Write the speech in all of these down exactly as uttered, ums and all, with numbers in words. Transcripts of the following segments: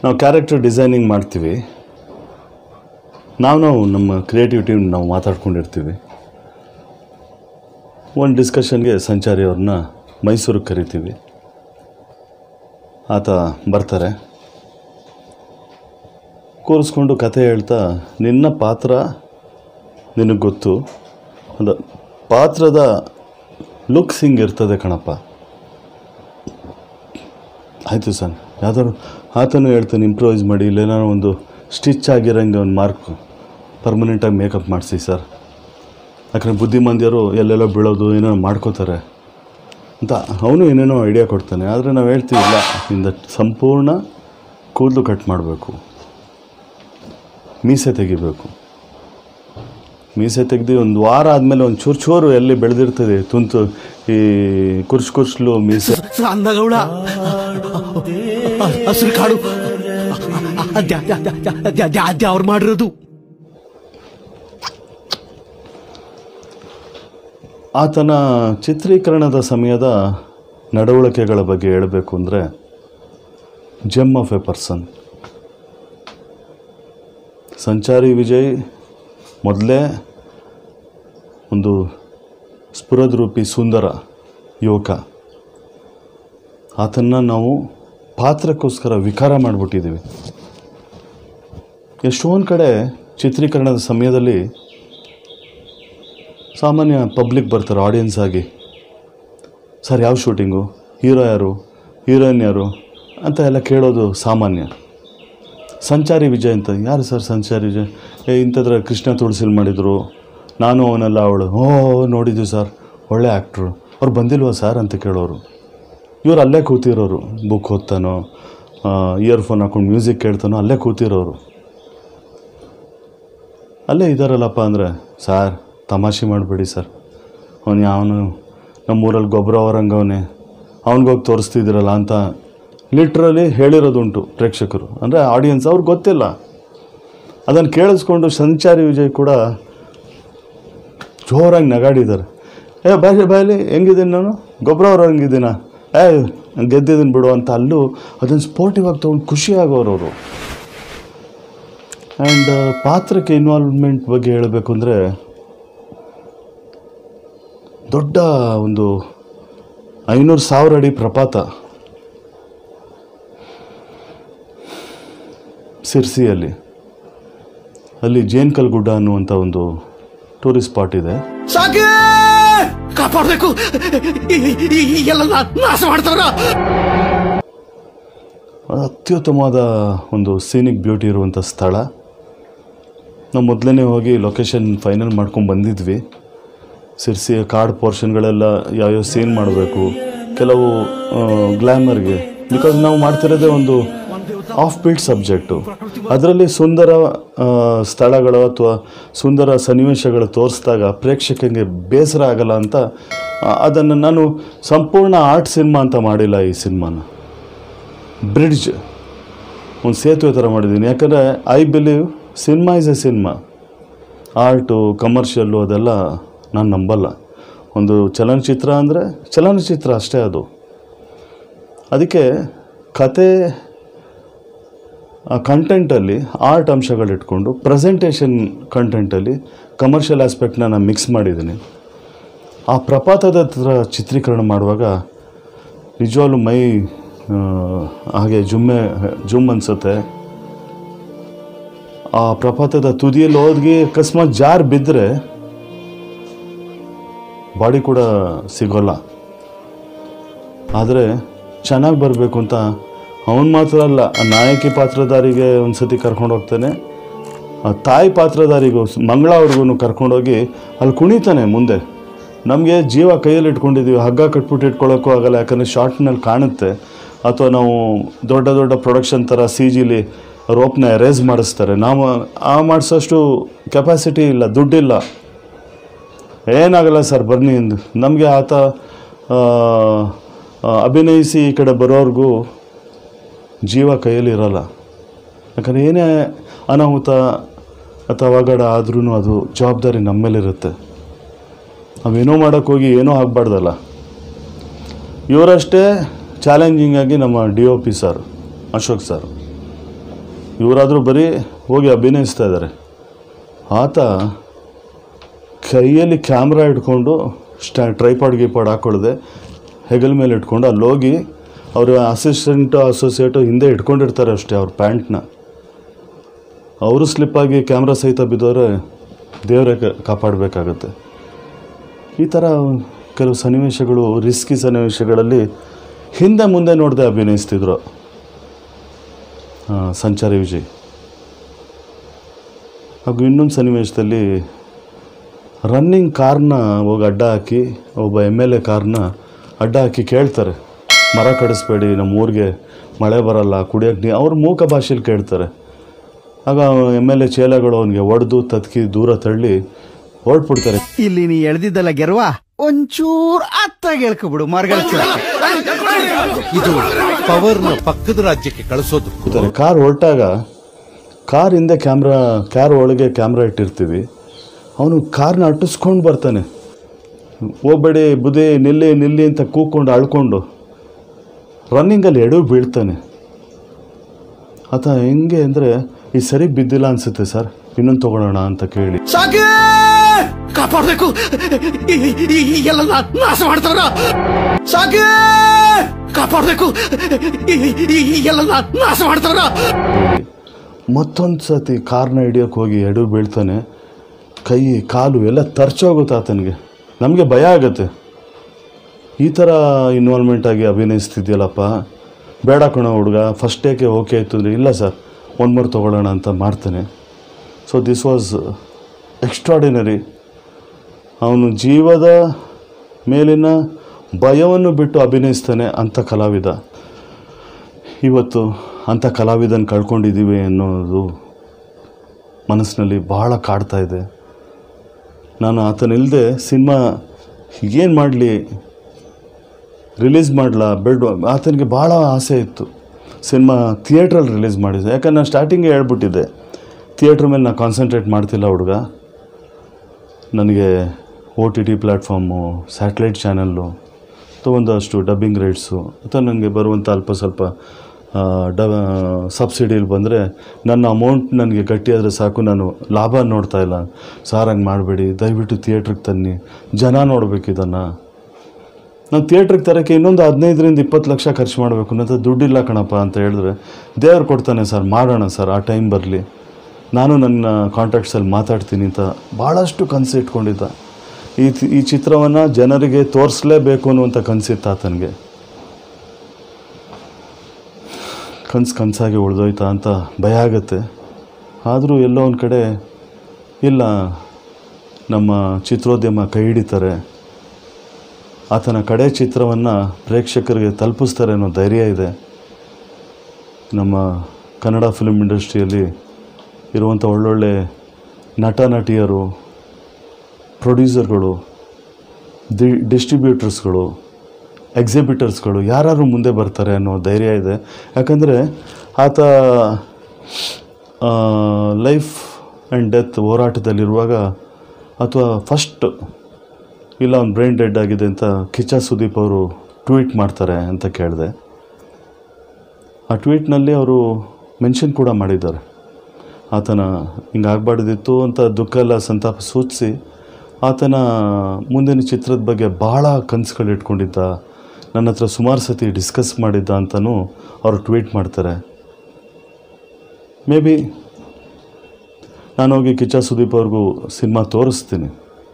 ನಾವು character designing ಮಾಡ್ತೀವಿ, ನಾವು ನಾವು ನಮ್ಮ ಕ್ರಿಯೇಟಿವಿಟಿ ನಾವು ಮಾತಾಡ್ಕೊಂಡಿರ್ತೀವಿ. ಒಂದು ಡಿಸ್ಕಷನ್ಗೆ ಸಂಚಾರಿ ಅವ್ರನ್ನ ಮೈಸೂರಿಗೆ ಕರಿತೀವಿ. ಆತ ಬರ್ತಾರೆ, ಕೂರಿಸ್ಕೊಂಡು ಕತೆ ಹೇಳ್ತಾ, ನಿನ್ನ ಪಾತ್ರ ನಿನಗೆ ಗೊತ್ತು, ಅದು ಪಾತ್ರದ ಲುಕ್ಸ್ ಹಿಂಗಿರ್ತದೆ ಕಣಪ್ಪ. ಆಯಿತು ಸರ್, ಯಾವ್ದಾದ್ರು ಆತನೂ ಹೇಳ್ತಾನೆ ಇಂಪ್ರೂವೈಸ್ ಮಾಡಿ, ಇಲ್ಲೇನಾದ್ರು ಒಂದು ಸ್ಟಿಚ್ ಆಗಿರೋಂಗೆ ಒಂದು ಮಾರ್ಕ್ ಪರ್ಮನೆಂಟಾಗಿ ಮೇಕಪ್ ಮಾಡಿಸಿ ಸರ್, ಯಾಕಂದರೆ ಬುದ್ಧಿಮಾಂದ್ಯರು ಎಲ್ಲೆಲ್ಲೋ ಬೀಳೋದು ಏನೋ ಮಾಡ್ಕೋತಾರೆ ಅಂತ ಅವನು ಏನೇನೋ ಐಡಿಯಾ ಕೊಡ್ತಾನೆ. ಆದರೆ ನಾವು ಹೇಳ್ತೀವಿಲ್ಲ, ಇಂದ ಸಂಪೂರ್ಣ ಕೂದಲು ಕಟ್ ಮಾಡಬೇಕು, ಮೀಸೆ ತೆಗಿಬೇಕು. ಮೀಸೆ ತೆಗೆದು ಒಂದು ವಾರ ಆದಮೇಲೆ ಒಂದು ಚೂರು ಚೂರು ಎಲ್ಲಿ ಬೆಳೆದಿರ್ತದೆ ತುಂತು ಈ ಕುರ್ಚ್ ಕುರ್ಚ್ಲು ಮೀಸೆ ಅಂದಗೌಡ ಹಸಿರು ಕಾಡು ಅವ್ರು ಮಾಡಿರೋದು. ಆತನ ಚಿತ್ರೀಕರಣದ ಸಮಯದ ನಡವಳಿಕೆಗಳ ಬಗ್ಗೆ ಹೇಳಬೇಕು ಅಂದರೆ, GeM of A person. Sanchari Vijay ಮೊದಲೇ ಒಂದು ಸ್ಫುರದ್ರೂಪಿ ಸುಂದರ ಯುವಕ. ಆತನ್ನು ನಾವು ಪಾತ್ರಕ್ಕೋಸ್ಕರ ವಿಕಾರ ಮಾಡಿಬಿಟ್ಟಿದ್ದೀವಿ. ಎಷ್ಟೊಂದು ಕಡೆ ಚಿತ್ರೀಕರಣದ ಸಮಯದಲ್ಲಿ ಸಾಮಾನ್ಯ ಪಬ್ಲಿಕ್ ಬರ್ತಾರೆ ಆಡಿಯನ್ಸ್ ಆಗಿ, ಸರ್ ಯಾವ ಶೂಟಿಂಗು, ಹೀರೋ ಯಾರು, ಹೀರೋಯಿನ್ ಯಾರು ಅಂತ ಎಲ್ಲ ಕೇಳೋದು ಸಾಮಾನ್ಯ. ಸಂಚಾರಿ ವಿಜಯ್ ಅಂತ, ಯಾರು ಸರ್ ಸಂಚಾರಿ ವಿಜಯ್? ಏ ಇಂಥದ್ರ ಕೃಷ್ಣ ತುಳಸಿಲ್ ಮಾಡಿದರು, ನಾನು ಅವನೆಲ್ಲ ಅವಳು, ಓ ನೋಡಿದ್ವಿ ಸರ್, ಒಳ್ಳೆ ಆ್ಯಕ್ಟ್ರು, ಅವ್ರು ಬಂದಿಲ್ವ ಸರ್ ಅಂತ ಕೇಳೋರು. ಇವ್ರು ಅಲ್ಲೇ ಕೂತಿರೋರು, ಬುಕ್ ಓದ್ತಾನೋ ಇಯರ್ಫೋನ್ ಹಾಕೊಂಡು ಮ್ಯೂಸಿಕ್ ಕೇಳ್ತಾನೋ ಅಲ್ಲೇ ಕೂತಿರೋರು. ಅಲ್ಲೇ ಇದ್ದಾರಲ್ಲಪ್ಪ ಅಂದರೆ, ಸಾರ್ ತಮಾಷೆ ಮಾಡಬೇಡಿ ಸರ್, ಅವನು ಯಾವನು ನಮ್ಮೂರಲ್ಲಿ ಗೊಬ್ಬರ ಹೊರಂಗವನೇ, ಅವ್ನಿಗೋಗಿ ತೋರಿಸ್ತಿದ್ದೀರಲ್ಲ ಅಂತ ಲಿಟ್ರಲಿ ಹೇಳಿರೋದುಂಟು ಪ್ರೇಕ್ಷಕರು. ಅಂದರೆ ಆಡಿಯನ್ಸ್ ಅವ್ರಿಗೆ ಗೊತ್ತಿಲ್ಲ. ಅದನ್ನು ಕೇಳಿಸ್ಕೊಂಡು ಸಂಚಾರಿ ವಿಜಯ್ ಕೂಡ ಜೋರಾಗಿ ನಗಾಡಿದ್ದಾರೆ. ಏ ಬಾಯಿ ಬಾಯಲ್ಲಿ ಹೆಂಗಿದ್ದೀನಿ ನಾನು, ಗೊಬ್ಬರ ಅವ್ರು ಹಂಗಿದ್ದೀನ, ಏ ಗೆದ್ದಿದ್ದೀನಿ ಬಿಡು ಅಂತ ಅಲ್ಲೂ ಅದನ್ನು ಸ್ಪೋರ್ಟಿವ್ ಆಗಿ ತೊಗೊಂಡು ಖುಷಿಯಾಗೋರವರು. ಆ್ಯಂಡ್ ಪಾತ್ರಕ್ಕೆ ಇನ್ವಾಲ್ವ್ಮೆಂಟ್ ಬಗ್ಗೆ ಹೇಳಬೇಕು ಅಂದರೆ, ದೊಡ್ಡ ಒಂದು ಐನೂರು ಸಾವಿರ ಅಡಿ ಪ್ರಪಾತ ಸಿರ್ಸಿಯಲ್ಲಿ, ಅಲ್ಲಿ ಜೇನ್ಕಲ್ ಗುಡ್ಡ ಅನ್ನುವಂಥ ಒಂದು ಟೂರಿಸ್ಟ್ ಸ್ಪಾಟ್ ಇದೆ. ಕಾಪಾಡಬೇಕು, ನಾಶ ಮಾಡ್ತಾರ. ಅತ್ಯುತ್ತಮವಾದ ಒಂದು ಸೀನಿಕ್ ಬ್ಯೂಟಿ ಇರುವಂಥ ಸ್ಥಳ. ನಾವು ಮೊದಲನೇ ಹೋಗಿ ಲೊಕೇಶನ್ ಫೈನಲ್ ಮಾಡ್ಕೊಂಡು ಬಂದಿದ್ವಿ. ಸಿರ್ಸಿಯ ಕಾಡು ಪೋರ್ಷನ್ಗಳೆಲ್ಲ ಯಾವ್ಯಾವ ಸೀನ್ ಮಾಡಬೇಕು, ಕೆಲವು ಗ್ಲ್ಯಾಮರ್ಗೆ, ಬಿಕಾಸ್ ನಾವು ಮಾಡ್ತಿರೋದೇ ಒಂದು ಆಫ್ ಬೀಟ್ ಸಬ್ಜೆಕ್ಟು. ಅದರಲ್ಲಿ ಸುಂದರ ಸ್ಥಳಗಳು ಅಥವಾ ಸುಂದರ ಸನ್ನಿವೇಶಗಳು ತೋರಿಸಿದಾಗ ಪ್ರೇಕ್ಷಕನಿಗೆ ಬೇಸರ ಆಗಲ್ಲ ಅಂತ ಅದನ್ನು ನಾನು ಸಂಪೂರ್ಣ ಆರ್ಟ್ ಸಿನಿಮಾ ಅಂತ ಮಾಡಿಲ್ಲ. ಈ ಸಿನಿಮಾನ ಬ್ರಿಡ್ಜ್, ಒಂದು ಸೇತುವೆ ಥರ ಮಾಡಿದ್ದೀನಿ. ಯಾಕಂದರೆ I believe cinema is a cinema, art commercial ಅದೆಲ್ಲ ನಾನು ನಂಬಲ್ಲ. ಒಂದು ಚಲನಚಿತ್ರ ಅಂದರೆ ಚಲನಚಿತ್ರ ಅಷ್ಟೇ ಅದು. ಅದಕ್ಕೆ ಕತೆ ಆ ಕಂಟೆಂಟಲ್ಲಿ ಆರ್ಟ್ ಅಂಶಗಳಿಟ್ಕೊಂಡು ಪ್ರೆಸೆಂಟೇಷನ್ ಕಂಟೆಂಟಲ್ಲಿ ಕಮರ್ಷಿಯಲ್ ಆಸ್ಪೆಕ್ಟ್ನ ನಾನು ಮಿಕ್ಸ್ ಮಾಡಿದ್ದೀನಿ. ಆ ಪ್ರಪಾತದ ಹತ್ರ ಚಿತ್ರೀಕರಣ ಮಾಡುವಾಗ ನಿಜವಾಗ್ಲೂ ಮೈ ಹಾಗೆ ಜುಮ್ಮೆ ಜುಮ್ ಅನಿಸುತ್ತೆ. ಆ ಪ್ರಪಾತದ ತುದಿಯಲ್ಲಿ ಹೋಗಿ ಅಕಸ್ಮಾತ್ ಜಾರ್ ಬಿದ್ದರೆ ಬಾಡಿ ಕೂಡ ಸಿಗೋಲ್ಲ. ಆದರೆ ಚೆನ್ನಾಗಿ ಬರಬೇಕು ಅಂತ ಅವನು ಮಾತ್ರ ಅಲ್ಲ, ನಾಯಕಿ ಪಾತ್ರಧಾರಿಗೆ ಒಂದು ಸತಿ ಕರ್ಕೊಂಡು ಹೋಗ್ತಾನೆ, ತಾಯಿ ಪಾತ್ರಧಾರಿಗೂ ಮಂಗಳವ್ರಿಗೂ ಕರ್ಕೊಂಡೋಗಿ ಅಲ್ಲಿ ಕುಣಿತಾನೆ ಮುಂದೆ. ನಮಗೆ ಜೀವ ಕೈಯಲ್ಲಿ ಇಟ್ಕೊಂಡಿದ್ದೀವಿ, ಹಗ್ಗ ಕಟ್ಬಿಟ್ಟು ಇಟ್ಕೊಳ್ಳೋಕ್ಕೂ ಆಗಲ್ಲ, ಯಾಕಂದರೆ ಶಾರ್ಟ್ನಲ್ಲಿ ಕಾಣುತ್ತೆ. ಅಥವಾ ನಾವು ದೊಡ್ಡ ದೊಡ್ಡ ಪ್ರೊಡಕ್ಷನ್ ಥರ ಸಿ ಜಿಲಿ ರೋಪ್ನ ಎರೇಸ್ ಮಾಡಿಸ್ತಾರೆ, ನಾವು ಆ ಮಾಡಿಸೋಷ್ಟು ಕೆಪಾಸಿಟಿ ಇಲ್ಲ, ದುಡ್ಡಿಲ್ಲ. ಏನಾಗಲ್ಲ ಸರ್ ಬನ್ನಿ ಎಂದು ನಮಗೆ ಆತ ಅಭಿನಯಿಸಿ ಈ ಕಡೆ ಬರೋರ್ಗೂ ಜೀವ ಕೈಯಲ್ಲಿ ಇರೋಲ್ಲ. ಯಾಕಂದರೆ ಏನೇ ಅನಾಹುತ ಅಥವಾ ಅವಘಡ ಆದ್ರೂ ಅದು ಜವಾಬ್ದಾರಿ ನಮ್ಮ ಮೇಲಿರುತ್ತೆ. ನಾವೇನೋ ಮಾಡೋಕ್ಕೋಗಿ ಏನೋ ಆಗಬಾರ್ದಲ್ಲ. ಇವರಷ್ಟೇ ಚಾಲೆಂಜಿಂಗಾಗಿ ನಮ್ಮ D O P sir Ashok sir ಇವರಾದರೂ ಬರೀ ಹೋಗಿ ಅಭಿನಯಿಸ್ತಾ ಇದ್ದಾರೆ. ಆತ ಕೈಯಲ್ಲಿ ಕ್ಯಾಮ್ರಾ ಇಟ್ಕೊಂಡು ಸ್ಟ್ಯಾ ಟ್ರೈಪಾಡ್ ಗೀಪಾಡ್ ಹಾಕ್ಕೊಳ್ಳದೆ ಹೆಗಲ ಮೇಲೆ ಇಟ್ಕೊಂಡು ಅಲ್ಲಿ ಹೋಗಿ ಅವರ ಅಸಿಸ್ಟೆಂಟು ಅಸೋಸಿಯೇಟು ಹಿಂದೆ ಇಟ್ಕೊಂಡಿರ್ತಾರೆ ಅಷ್ಟೇ ಅವ್ರ ಪ್ಯಾಂಟ್ನ. ಅವರು ಸ್ಲಿಪ್ಪಾಗಿ ಕ್ಯಾಮ್ರಾ ಸಹಿತ ಬಿದ್ದೋರೆ ದೇವರೇ ಕಾಪಾಡಬೇಕಾಗತ್ತೆ. ಈ ಥರ ಕೆಲವು ಸನ್ನಿವೇಶಗಳು, ರಿಸ್ಕಿ ಸನ್ನಿವೇಶಗಳಲ್ಲಿ ಹಿಂದೆ ಮುಂದೆ ನೋಡದೆ ಅಭಿನಯಿಸ್ತಿದ್ರು ಸಂಚಾರಿ ವಿಜಯ್. ಹಾಗೂ ಇನ್ನೊಂದು ಸನ್ನಿವೇಶದಲ್ಲಿ ರನ್ನಿಂಗ್ ಕಾರ್ನ ಹೋಗಿ ಅಡ್ಡ ಹಾಕಿ, ಒಬ್ಬ ಎಮ್ ಎಲ್ ಎ ಕಾರ್ನ ಅಡ್ಡ ಹಾಕಿ ಕೇಳ್ತಾರೆ, ಮರ ಕಡಿಸ್ಬೇಡಿ, ನಮ್ಮ ಊರಿಗೆ ಮಳೆ ಬರಲ್ಲ, ಕುಡಿಯೋಕ್ಕೆ ನೀ ಅವ್ರ ಮೂಕ ಭಾಷೆಯಲ್ಲಿ ಕೇಳ್ತಾರೆ. ಆಗ ಎಮ್ ಎಲ್ ಎ ಚೇಲಗಳು ಅವನಿಗೆ ಒಡೆದು ತತ್ಕಿ ದೂರ ತಳ್ಳಿ ಹೊರಟ್ಬಿಡ್ತಾರೆ. ಇಲ್ಲಿ ನೀ ಎಳ್ದಿದ್ದಲ್ಲ ಗೆರ್ವ, ಒಂಚೂರು ಅತ್ತಾಗಿ ಹೇಳ್ಕೊಬಿಡು ಮರಗಳ. ಇದು ಪವರ್ನ ಪಕ್ಕದ ರಾಜ್ಯಕ್ಕೆ ಕಳಿಸೋದು. ಕಾರ್ ಹೊರಟಾಗ ಕಾರ್ ಹಿಂದೆ ಕ್ಯಾಮ್ರಾ, ಕಾರ್ ಒಳಗೆ ಕ್ಯಾಮ್ರಾ ಇಟ್ಟಿರ್ತೀವಿ. ಅವನು ಕಾರ್ನ ಅಟ್ಟಿಸ್ಕೊಂಡು ಬರ್ತಾನೆ, ಹೋಗ್ಬೇಡಿ ಬುದೇ ನಿಲ್ಲಿ ನಿಲ್ಲಿ ಅಂತ ಕೂಕ್ಕೊಂಡು ಅಳ್ಕೊಂಡು ರನ್ನಿಂಗಲ್ಲಿ ಎಡವು ಬೀಳ್ತಾನೆ. ಆತ ಹೆಂಗೆ ಅಂದರೆ, ಈ ಸರಿ ಬಿದ್ದಿಲ್ಲ ಅನಿಸುತ್ತೆ ಸರ್, ಇನ್ನೊಂದು ತೊಗೊಳ್ಳೋಣ ಅಂತ ಕೇಳಿ ಕಾಪಾಡಬೇಕು, ಎಲ್ಲ ನಾಶ ಮಾಡ್ತಾರ, ಸಾಕೆ ಕಾಪಾಡಬೇಕು, ಎಲ್ಲ ನಾಶ ಮಾಡ್ತಾರ. ಮತ್ತೊಂದು ಸತಿ ಕಾರ್ನ ಹಿಡಿಯೋಕೆ ಹೋಗಿ ಎಡವು ಬೀಳ್ತಾನೆ, ಕೈ ಕಾಲು ಎಲ್ಲ ತರ್ಚೋಗುತ್ತೆ ಆತನಿಗೆ. ನಮಗೆ ಭಯ ಆಗುತ್ತೆ, ಈ ಥರ ಇನ್ವಾಲ್ವ್ಮೆಂಟ್ ಆಗಿ ಅಭಿನಯಿಸ್ತಿದ್ಯಲ್ಲಪ್ಪ, ಬೇಡ ಕಣೋ ಹುಡುಗ, ಫಸ್ಟ್ ಟೇಕೆ ಓಕೆ ಆಯಿತು ಅಂದರೆ, ಇಲ್ಲ ಸರ್ ಒಂದು ಮೂರು ತೊಗೊಳ್ಳೋಣ ಅಂತ ಮಾಡ್ತಾನೆ. So this was extraordinary. ಅವನು ಜೀವದ ಮೇಲಿನ ಭಯವನ್ನು ಬಿಟ್ಟು ಅಭಿನಯಿಸ್ತಾನೆ ಅಂಥ ಕಲಾವಿದ. ಇವತ್ತು ಅಂಥ ಕಲಾವಿದನ ಕಳ್ಕೊಂಡಿದ್ದೀವಿ ಅನ್ನೋದು ಮನಸ್ಸಿನಲ್ಲಿ ಬಹಳ ಕಾಡ್ತಾ ಇದೆ. ನಾನು ಆತನಿಲ್ಲದೆ ಸಿನಿಮಾ ಏನು ಮಾಡಲಿ, ರಿಲೀಸ್ ಮಾಡಲ ಬೇಡ, ಆತನಿಗೆ ಭಾಳ ಆಸೆ ಇತ್ತು ಸಿನಿಮಾ ಥಿಯೇಟ್ರಲ್ಲಿ ರಿಲೀಸ್ ಮಾಡಿದ್ದೆ. ಯಾಕಂದ್ರೆ ನಾನು ಸ್ಟಾರ್ಟಿಂಗೇ ಹೇಳ್ಬಿಟ್ಟಿದ್ದೆ, ಥಿಯೇಟ್ರ್ ಮೇಲೆ ನಾನು ಕಾನ್ಸಂಟ್ರೇಟ್ ಮಾಡ್ತಿಲ್ಲ ಹುಡುಗ, ನನಗೆ O T T platform, satellite channel ಅಥವಾ ಒಂದಷ್ಟು ಡಬ್ಬಿಂಗ್ ರೈಟ್ಸು ಅಥವಾ ನನಗೆ ಬರುವಂಥ ಅಲ್ಪ ಸ್ವಲ್ಪ ಡ ಸಬ್ಸಿಡಿಯಲ್ಲಿ ಬಂದರೆ ನನ್ನ ಅಮೌಂಟ್ ನನಗೆ ಗಟ್ಟಿಯಾದರೆ ಸಾಕು, ನಾನು ಲಾಭ ನೋಡ್ತಾ ಇಲ್ಲ. ಸಾರ್ ಹಂಗೆ ಮಾಡಬೇಡಿ, ದಯವಿಟ್ಟು ಥಿಯೇಟ್ರಿಗೆ ತನ್ನಿ, ಜನ ನೋಡಬೇಕು ಇದನ್ನು. ನಾನು ಥಿಯೇಟ್ರಿಗೆ ತರೋಕ್ಕೆ ಇನ್ನೊಂದು ಹದಿನೈದರಿಂದ ಇಪ್ಪತ್ತು ಲಕ್ಷ ಖರ್ಚು ಮಾಡಬೇಕು ಅನ್ನೋದು ದುಡ್ಡಿಲ್ಲ ಕಣಪ್ಪ ಅಂತ ಹೇಳಿದ್ರೆ, ದೇವ್ರು ಕೊಡ್ತಾನೆ ಸರ್, ಮಾಡೋಣ ಸರ್, ಆ ಟೈಮ್ ಬರಲಿ, ನಾನು ನನ್ನ ಕಾಂಟ್ಯಾಕ್ಟ್ಸಲ್ಲಿ ಮಾತಾಡ್ತೀನಿ ಅಂತ ಭಾಳಷ್ಟು ಕನಸು ಇಟ್ಕೊಂಡಿದ್ದ. ಈ ಈ ಚಿತ್ರವನ್ನು ಜನರಿಗೆ ತೋರಿಸಲೇಬೇಕು ಅನ್ನುವಂಥ ಕನಸಿತ್ತು ಆತನಿಗೆ. ಕನಸು ಕನಸಾಗಿ ಉಳಿದೋಯ್ತಾ ಅಂತ ಭಯ ಆಗುತ್ತೆ. ಆದರೂ ಎಲ್ಲೋ ಒಂದು ಕಡೆ ಇಲ್ಲ, ನಮ್ಮ ಚಿತ್ರೋದ್ಯಮ ಕೈ ಹಿಡಿತಾರೆ, ಆತನ ಕಡೆ ಚಿತ್ರವನ್ನು ಪ್ರೇಕ್ಷಕರಿಗೆ ತಲುಪಿಸ್ತಾರೆ ಅನ್ನೋ ಧೈರ್ಯ ಇದೆ. ನಮ್ಮ ಕನ್ನಡ ಫಿಲ್ಮ್ ಇಂಡಸ್ಟ್ರಿಯಲ್ಲಿ ಇರುವಂಥ ಒಳ್ಳೊಳ್ಳೆ ನಟ ನಟಿಯರು, ಪ್ರೊಡ್ಯೂಸರ್ಗಳು, ದಿ ಡಿಸ್ಟ್ರಿಬ್ಯೂಟರ್ಸ್ಗಳು, ಎಕ್ಸಿಬಿಟರ್ಸ್ಗಳು ಯಾರು ಮುಂದೆ ಬರ್ತಾರೆ ಅನ್ನೋ ಧೈರ್ಯ ಇದೆ. ಯಾಕಂದರೆ ಆತ ಲೈಫ್ ಆ್ಯಂಡ್ ಡೆತ್ ಹೋರಾಟದಲ್ಲಿರುವಾಗ, ಅಥವಾ ಫಸ್ಟ್ ಇಲ್ಲ ಅವ್ನು ಬ್ರೈನ್ ಡೆಡ್ ಆಗಿದೆ ಅಂತ ಕಿಚ್ಚ ಸುದೀಪ್ ಅವರು ಟ್ವೀಟ್ ಮಾಡ್ತಾರೆ ಅಂತ ಕೇಳಿದೆ. ಆ ಟ್ವೀಟ್ನಲ್ಲಿ ಅವರು ಮೆನ್ಷನ್ ಕೂಡ ಮಾಡಿದ್ದಾರೆ, ಆತನ ಹಿಂಗಾಗಬಾರ್ದಿತ್ತು ಅಂತ ದುಃಖ ಎಲ್ಲ ಸಂತಾಪ ಸೂಚಿಸಿ ಆತನ ಮುಂದಿನ ಚಿತ್ರದ ಬಗ್ಗೆ ಭಾಳ ಕನಸುಗಳು ಇಟ್ಕೊಂಡಿದ್ದ, ನನ್ನ ಹತ್ರ ಸುಮಾರು ಸತಿ ಡಿಸ್ಕಸ್ ಮಾಡಿದ್ದ ಅಂತಲೂ ಅವರು ಟ್ವೀಟ್ ಮಾಡ್ತಾರೆ. ಮೇ ಬಿ ನಾನು ಹೋಗಿ ಕಿಚ್ಚ ಸುದೀಪ್ ಅವ್ರಿಗೂ ಸಿನಿಮಾ ತೋರಿಸ್ತೀನಿ,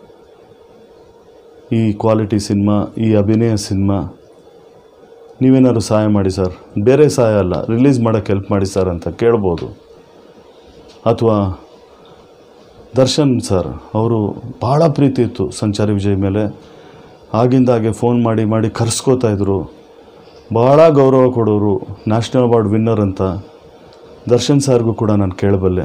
ಈ ಕ್ವಾಲಿಟಿ ಸಿನಿಮಾ, ಈ ಅಭಿನಯ ಸಿನಿಮಾ, ನೀವೇನಾದ್ರು ಸಹಾಯ ಮಾಡಿ ಸರ್, ಬೇರೆ ಸಹಾಯ ಅಲ್ಲ, ರಿಲೀಸ್ ಮಾಡೋಕ್ಕೆ ಹೆಲ್ಪ್ ಮಾಡಿ ಸರ್ ಅಂತ ಕೇಳ್ಬೋದು. ಅಥವಾ ದರ್ಶನ್ ಸರ್, ಅವರು ಭಾಳ ಪ್ರೀತಿ ಇತ್ತು ಸಂಚಾರಿ ವಿಜಯ್ ಮೇಲೆ, ಆಗಿಂದಾಗೆ ಫೋನ್ ಮಾಡಿ ಮಾಡಿ ಕರೆಸ್ಕೋತಾಯಿದ್ರು, ಭಾಳ ಗೌರವ ಕೊಡೋರು, ನ್ಯಾಷನಲ್ ಅವಾರ್ಡ್ ವಿನ್ನರ್ ಅಂತ. ದರ್ಶನ್ ಸರ್ಗೂ ಕೂಡ ನಾನು ಕೇಳಬಲ್ಲೆ,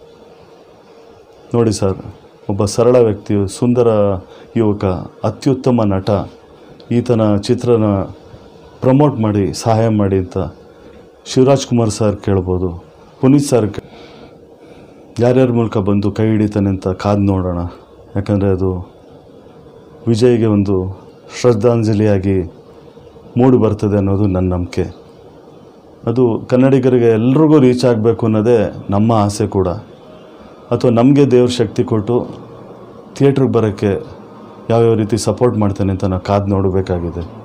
ನೋಡಿ ಸರ್, ಒಬ್ಬ ಸರಳ ವ್ಯಕ್ತಿ, ಸುಂದರ ಯುವಕ, ಅತ್ಯುತ್ತಮ ನಟ, ಈತನ ಚಿತ್ರನ ಪ್ರಮೋಟ್ ಮಾಡಿ ಸಹಾಯ ಮಾಡಿ ಅಂತ ಶಿವರಾಜ್ ಕುಮಾರ್ ಸರ್ ಕೇಳ್ಬೋದು, ಪುನೀತ್ ಸರ್ ಯಾರ್ಯಾರ ಮೂಲಕ ಬಂದು ಕೈ ಹಿಡಿತಾನೆ ಅಂತ ಕಾದು ನೋಡೋಣ. ಯಾಕಂದರೆ ಅದು ವಿಜಯ್ಗೆ ಒಂದು ಶ್ರದ್ಧಾಂಜಲಿಯಾಗಿ ಮೂಡಿ ಬರ್ತದೆ ಅನ್ನೋದು ನನ್ನ ನಂಬಿಕೆ. ಅದು ಕನ್ನಡಿಗರಿಗೆ ಎಲ್ರಿಗೂ ರೀಚ್ ಆಗಬೇಕು ಅನ್ನೋದೇ ನಮ್ಮ ಆಸೆ ಕೂಡ. ಅಥವಾ ನಮಗೆ ದೇವ್ರ ಶಕ್ತಿ ಕೊಟ್ಟು ಥಿಯೇಟ್ರಿಗೆ ಬರೋಕ್ಕೆ ಯಾವ್ಯಾವ ರೀತಿ ಸಪೋರ್ಟ್ ಮಾಡ್ತಾನೆ ಅಂತ ನಾವು ಕಾದು ನೋಡಬೇಕಾಗಿದೆ.